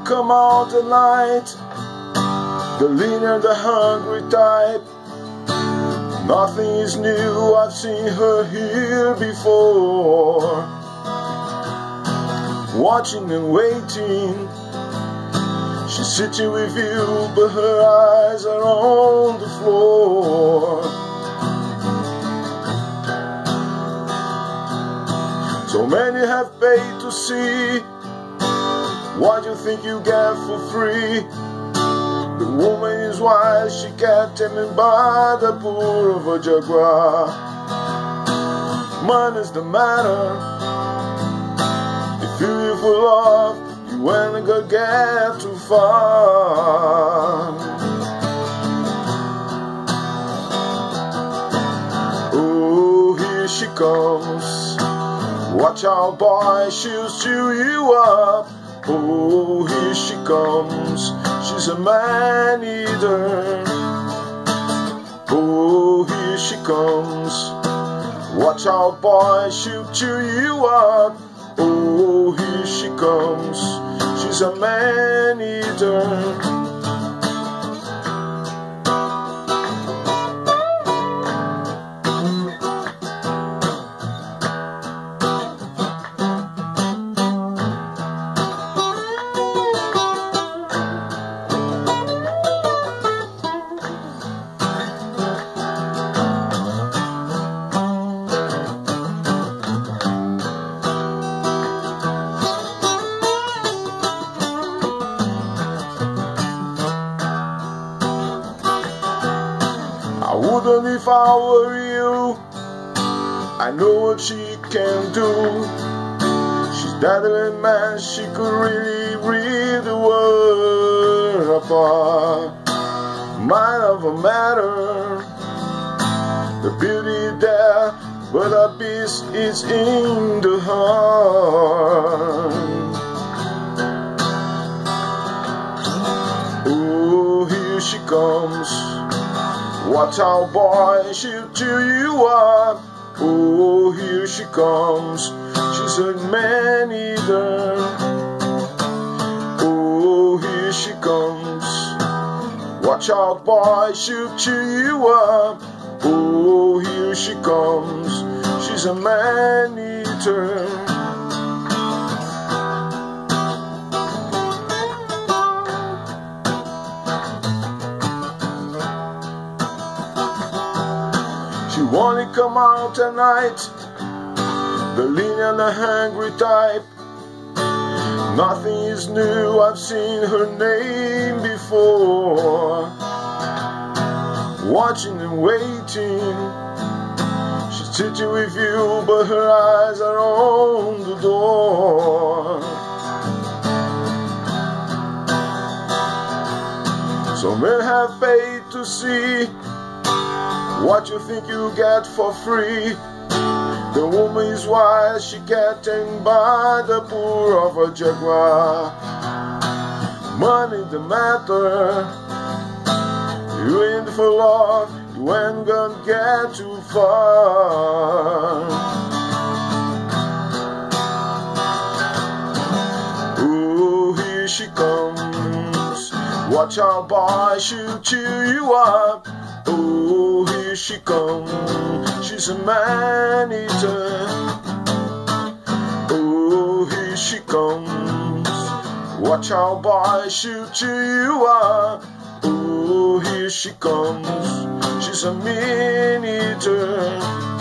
come out at night, the lean and the hungry type. Nothing is new, I've seen her here before. Watching and waiting, she's sitting with you, but her eyes are on the floor. So many have paid to see what you think you get for free. The woman is wild, she can't tamed by the pull of a jaguar. Money's the matter. If you live for love, you ain't gonna get too far. Oh, here she comes. Watch out, boy, she'll chew you up. Oh, here she comes. She's a man-eater. Oh, here she comes. Watch out, boy, she'll chew you up. Oh, here she comes. She's a man-eater. I wouldn't if I were you. I know what she can do. She's that little man, she could really read the world apart. Mind of a matter, the beauty there, but the beast is in the heart. Oh, here she comes. Watch out, boy, she'll chew you up. Oh, here she comes. She's a man-eater. Oh, here she comes. Watch out, boy, she'll chew you up. Oh, here she comes. She's a man-eater. She wanna come out at night, the lean and the hungry type. Nothing is new, I've seen her name before. Watching and waiting, she's sitting with you, but her eyes are on the door. So men have paid to see what you think you get for free. The woman is wild, she can't tamed by the pull of a jaguar. Money the matter. You in for love, you ain't gonna get too far. Oh, here she comes. Watch out, boy, she'll chew you up. Oh, here she comes. She's a man-eater. Oh, here she comes. Watch out, boy, she'll chew you up. Oh, here she comes. She's a man-eater.